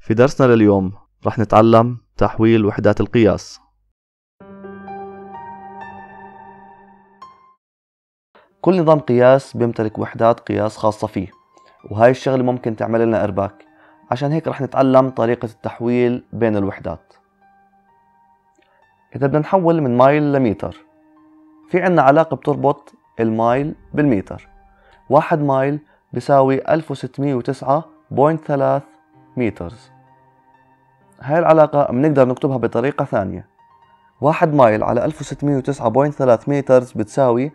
في درسنا لليوم رح نتعلم تحويل وحدات القياس. كل نظام قياس بيمتلك وحدات قياس خاصة فيه، وهاي الشغلة ممكن تعمل لنا إرباك. عشان هيك رح نتعلم طريقة التحويل بين الوحدات. إذا بدنا نحول من مايل لمتر، في عنا علاقة بتربط المايل بالمتر. 1 مايل بيساوي 1609.3 مترز. هاي العلاقة بنقدر نكتبها بطريقة ثانية. 1 مايل على 1609.3 مترز بتساوي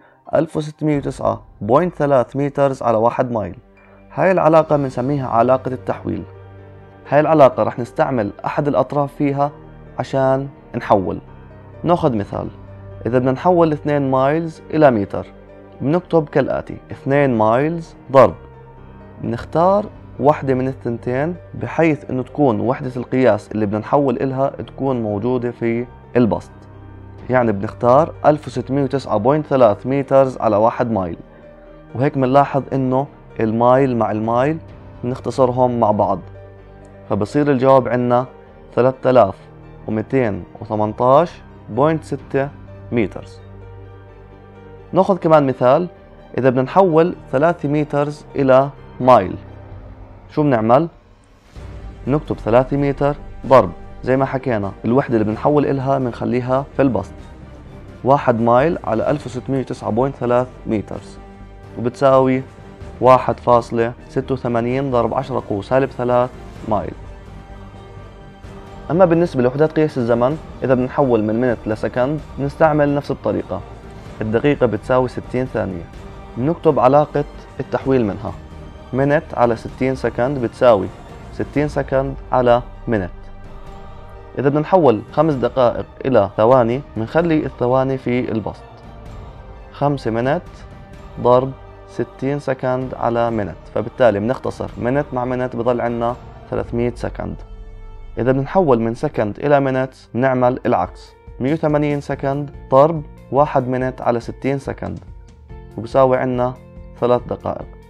1609.3 مترز على 1 مايل. هاي العلاقة بنسميها علاقة التحويل. هاي العلاقة رح نستعمل أحد الأطراف فيها عشان نحول. ناخذ مثال، إذا بدنا نحول 2 مايلز إلى متر بنكتب كالآتي: 2 مايلز ضرب، بنختار واحدة من الثنتين بحيث انه تكون وحدة القياس اللي بدنا نحول إلها تكون موجودة في البسط. يعني بنختار 1609.3 مترز على 1 مايل، وهيك بنلاحظ انه المايل مع المايل بنختصرهم مع بعض، فبصير الجواب عنا 3218.6 مترز. ناخذ كمان مثال، إذا بدنا نحول 3 مترز إلى مايل، شو بنعمل؟ نكتب 3 متر ضرب زي ما حكينا الوحدة اللي بنحول إلها بنخليها في البسط، 1 مايل على 1609.3 مترز، وبتساوي 1.86 ضرب 10 قوس -3 مايل. أما بالنسبة لوحدات قياس الزمن، إذا بنحول من منت لسكند بنستعمل نفس الطريقة. الدقيقة بتساوي 60 ثانية، بنكتب علاقة التحويل منها. منت على 60 سكند بتساوي 60 سكند على منت. إذا بدنا نحول 5 دقائق إلى ثواني بنخلي الثواني في البسط. 5 منت ضرب 60 سكند على منت، فبالتالي بنختصر منت مع منت بضل عنا 300 سكند. إذا بدنا نحول من سكند إلى منت بنعمل العكس، 180 سكند ضرب 1 منت على 60 سكند، وبساوي عنا 3 دقائق.